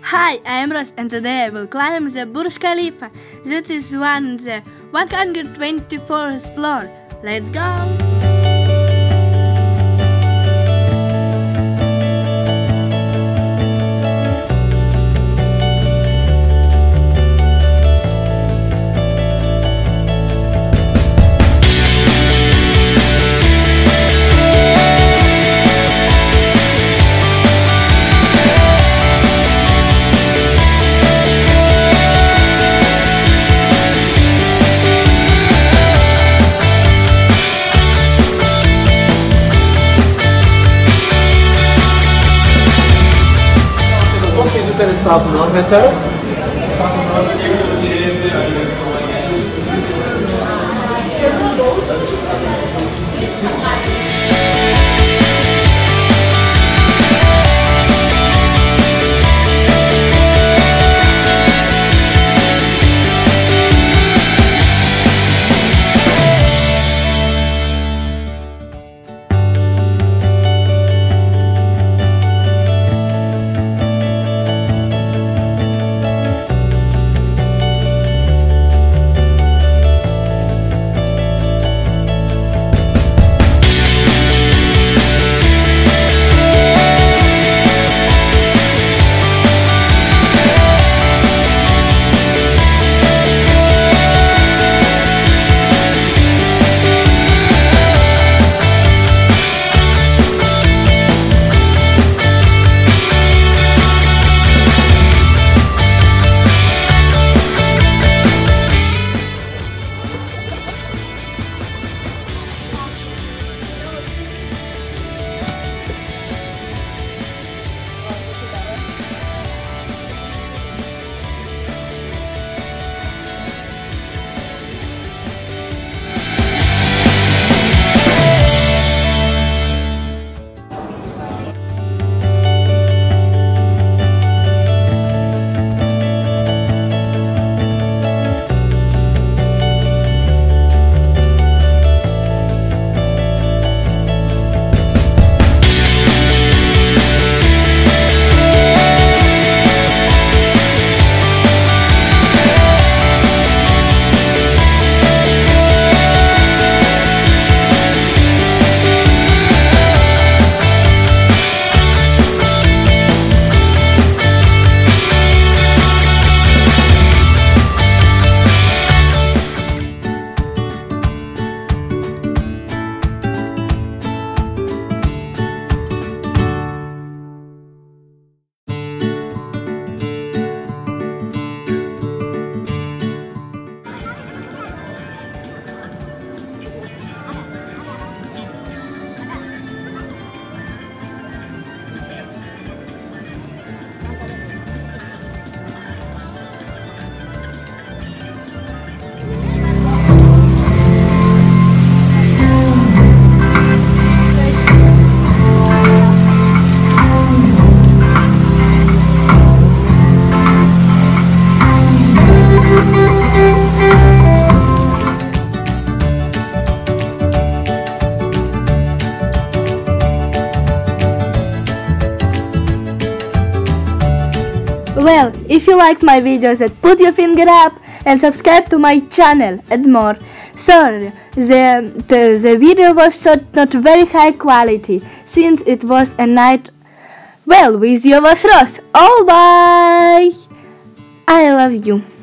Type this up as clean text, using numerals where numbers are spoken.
Hi, I am Ross and today I will climb the Burj Khalifa. That is on the 124th floor. Let's go! Estağfurullah ve terörs. Well, if you liked my videos, put your finger up and subscribe to my channel and more. Sorry, the video was shot not very high quality since it was a night. Well, with you was Ross. All bye. I love you.